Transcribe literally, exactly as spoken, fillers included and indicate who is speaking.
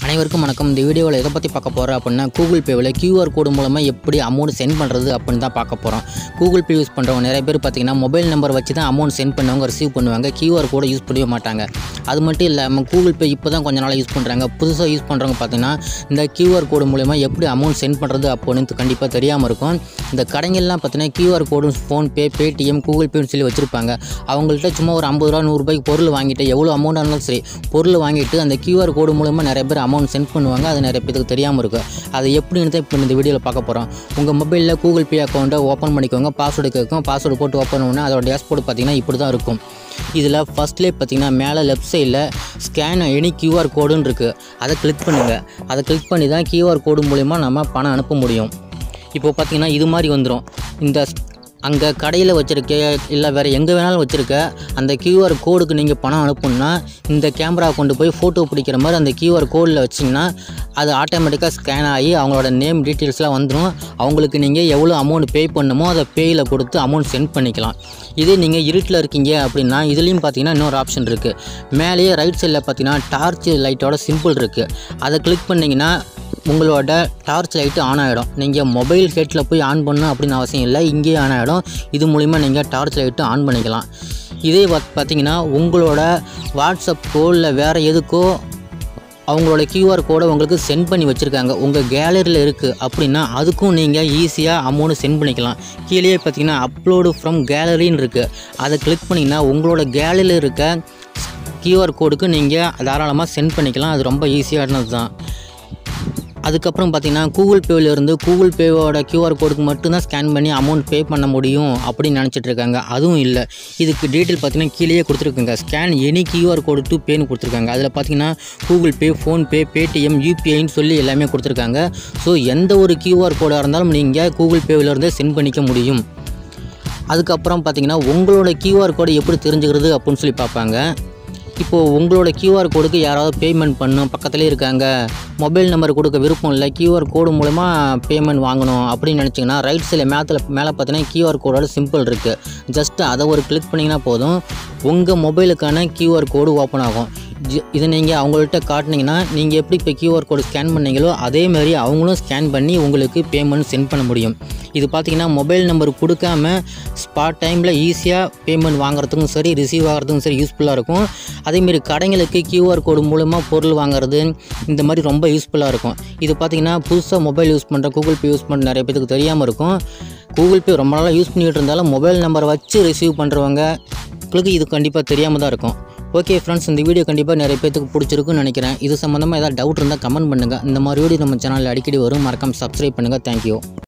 Speaker 1: அனைவருக்கும் வணக்கம். இந்த வீடியோவில் எதை பற்றி பார்க்க போகிறோம் அப்படின்னா, கூகுள் பேவில் கியூஆர் கோடு மூலமாக எப்படி அமௌண்ட் சென்ட் பண்ணுறது அப்படின்னு தான் பார்க்க போகிறோம். கூகுள் பே யூஸ் பண்ணுறவங்க நிறைய பேர் பார்த்திங்கன்னா மொபைல் நம்பர் வச்சு தான் அமௌண்ட் சென்ட் பண்ணுவாங்க, ரிசீவ் பண்ணுவாங்க. கியூஆர் கோடை யூஸ் பண்ணவே மாட்டாங்க. அது மட்டும் இல்லாமல் கூகுள் பே இப்போ தான் கொஞ்ச நாளாக யூஸ் பண்ணுறாங்க. புதுசாக யூஸ் பண்ணுறவங்க பார்த்திங்கன்னா இந்த கியூஆர் கோடு மூலமா எப்படி அமௌண்ட் சென்ட் பண்ணுறது அப்படின்னு கண்டிப்பாக தெரியாமல் இருக்கும். இந்த கடைகள்லாம் பார்த்திங்கன்னா QR code PhonePe, Paytm, Google பேன்னு சொல்லி வச்சுருப்பாங்க. அவங்கள்ட்ட சும்மா ஒரு ஐம்பது ரூபா நூறுரூபாய்க்கு பொருள் வாங்கிட்டு, எவ்வளோ அமௌண்ட் ஆனாலும் சரி பொருள் வாங்கிட்டு அந்த கியூஆர் கோடு மூலமாக நிறைய பேர் அமௌண்ட் சென்ட் பண்ணுவாங்க. அது நிறைய பேருக்கு தெரியாமல் இருக்கும். அது எப்படின்னு தான் இப்போ இந்த வீடியோவில் பார்க்க போகிறோம். உங்கள் மொபைலில் கூகுள் பே அக்கௌண்ட்டை ஓப்பன் பண்ணிக்கோங்க. பாஸ்வேர்டு கேட்கும். பாஸ்வேர்டு போட்டு ஓப்பன் பண்ணால் அதோட டேஷ்போர்டு பார்த்திங்கன்னா இப்படி தான் இருக்கும். இதில் ஃபஸ்ட்லேயே பார்த்திங்கன்னா மேலே லெஃப்ட் சைடில் ஸ்கேன் எனி கியூஆர் கோடுன்னு இருக்குது. அதை கிளிக் பண்ணுங்கள். அதை கிளிக் பண்ணி தான் கியூஆர் கோடு மூலிமா நம்ம பணம் அனுப்ப முடியும். இப்போ பார்த்திங்கன்னா இது மாதிரி வந்துடும். இந்த அங்கே கடையில் வச்சுருக்க இல்லை வேறு எங்கே வேணாலும் வச்சுருக்க அந்த கியூஆர் கோடுக்கு நீங்கள் பணம் அனுப்பணுன்னா இந்த கேமரா கொண்டு போய் ஃபோட்டோ பிடிக்கிற மாதிரி அந்த கியூஆர் கோடில் வச்சிங்கன்னா அது ஆட்டோமேட்டிக்காக ஸ்கேன் ஆகி அவங்களோட நேம் டீட்டெயில்ஸ்லாம் வந்துடும். அவங்களுக்கு நீங்கள் எவ்வளோ அமௌண்ட் பே பண்ணணுமோ அதை பேயில் கொடுத்து அமௌண்ட் சென்ட் பண்ணிக்கலாம். இதே நீங்கள் இருட்டில் இருக்கீங்க அப்படின்னா இதுலேயும் பார்த்தீங்கன்னா இன்னொரு ஆப்ஷன் இருக்குது. மேலேயே ரைட் சைடில் பார்த்தீங்கன்னா டார்ச் லைட்டோட சிம்பிள் இருக்குது. அதை கிளிக் பண்ணிங்கன்னா உங்களோட டார்ச் லைட்டு ஆன் ஆகிடும். நீங்கள் மொபைல் ஹெட்டில் போய் ஆன் பண்ணணும் அப்படின்னு அவசியம் இல்லை, இங்கேயே ஆன் ஆகிடும். இது மூலிமா நீங்கள் டார்ச் லைட்டு ஆன் பண்ணிக்கலாம். இதே பார்த்தீங்கன்னா உங்களோட வாட்ஸ்அப்புக்கோ இல்லை வேறு எதுக்கோ அவங்களோட கியூஆர் கோடை உங்களுக்கு சென்ட் பண்ணி வச்சுருக்காங்க, உங்கள் கேலரியில் இருக்குது அப்படின்னா அதுக்கும் நீங்கள் ஈஸியாக அமௌண்ட் சென்ட் பண்ணிக்கலாம். கீழே பார்த்தீங்கன்னா அப்லோடு ஃப்ரம் கேலரின்னு இருக்குது. அதை கிளிக் பண்ணிங்கன்னா உங்களோட கேலரியில் இருக்க கியூஆர் கோடுக்கு நீங்கள் தாராளமாக சென்ட் பண்ணிக்கலாம். அது ரொம்ப ஈஸியானது தான். அதுக்கப்புறம் பார்த்திங்கன்னா கூகுள் பேவிலேருந்து கூகுள் பேவோட கியூஆர் கோடுக்கு மட்டும்தான் ஸ்கேன் பண்ணி அமௌண்ட் பே பண்ண முடியும் அப்படின்னு நினச்சிட்டு இருக்காங்க. அதுவும் இல்லை. இதுக்கு டீட்டெயில் பார்த்திங்கன்னா கீழே கொடுத்துருக்குங்க. Scan any QR code to பேன்னு கொடுத்துருக்காங்க. அதில் பார்த்திங்கன்னா கூகுள் பே, ஃபோன்பே, பேடிஎம், யூபிஐன்னு சொல்லி எல்லாமே கொடுத்துருக்காங்க. ஸோ எந்த ஒரு கியூஆர் கோடாக இருந்தாலும் நீங்கள் கூகுள் பேவிலேருந்தே சென்ட் பண்ணிக்க முடியும். அதுக்கப்புறம் பார்த்திங்கன்னா உங்களோட கியூஆர் கோடு எப்படி தெரிஞ்சுக்கிறது அப்படின்னு சொல்லி பார்ப்பாங்க. இப்போது உங்களோட கியூஆர் கோடுக்கு யாராவது பேமெண்ட் பண்ணணும், பக்கத்துலேயே இருக்காங்க, மொபைல் நம்பர் கொடுக்க விருப்பம் இல்லை, கியூஆர் கோடு மூலமா பேமெண்ட் வாங்கணும் அப்படின்னு நினச்சிங்கன்னா ரைட் சைடில் மேத்தில் மேலே பார்த்தீங்கன்னா கியூஆர் கோடோட சிம்பிள் இருக்குது. ஜஸ்ட்டு அதை ஒரு கிளிக் பண்ணிங்கன்னா போதும், உங்கள் மொபைலுக்கான கியூஆர் கோடு ஓப்பன் ஆகும். இதை நீங்கள் அவங்கள்ட்ட காட்டினீங்கன்னா நீங்கள் எப்படி இப்போ கியூஆர் கோடு ஸ்கேன் பண்ணீங்களோ அதேமாதிரி அவங்களும் ஸ்கேன் பண்ணி உங்களுக்கு பேமெண்ட் சென்ட் பண்ண முடியும். இது பார்த்திங்கன்னா மொபைல் நம்பர் கொடுக்காம ஸ்பாட் டைமில் ஈஸியாக பேமெண்ட் வாங்குறதுக்கும் சரி ரிசீவ் ஆகிறதுக்கும் சரி யூஸ்ஃபுல்லாக இருக்கும். அதேமாரி கடைங்களுக்கு கியூஆர் கோடு மூலமாக பொருள் வாங்குறது இந்த மாதிரி ரொம்ப யூஸ்ஃபுல்லாக இருக்கும். இது பார்த்திங்கன்னா புதுசாக மொபைல் யூஸ் பண்ணுற கூகுள் பே யூஸ் பண்ணுற நிறைய பேருக்கு தெரியாமல் இருக்கும். கூகுள் பே ரொம்ப நாளாக யூஸ் பண்ணிகிட்டு இருந்தாலும் மொபைல் நம்பரை வச்சு ரிசீவ் பண்ணுறவங்களுக்கு இது கண்டிப்பாக தெரியாமல் தான் இருக்கும். ஓகே ஃப்ரெண்ட்ஸ், இந்த வீடியோ கண்டிப்பாக நிறைய பேருக்கு பிடிச்சிருக்குன்னு நினைக்கிறேன். இது சம்மந்தமாக ஏதாவது டவுட் இருந்தால் கமெண்ட் பண்ணுங்கள். இந்த மாதிரி வீடியோ நம்ம சேனலில் அடிக்கடி வரும். மறக்காம சப்ஸ்கிரைப் பண்ணுங்கள். தேங்க்யூ.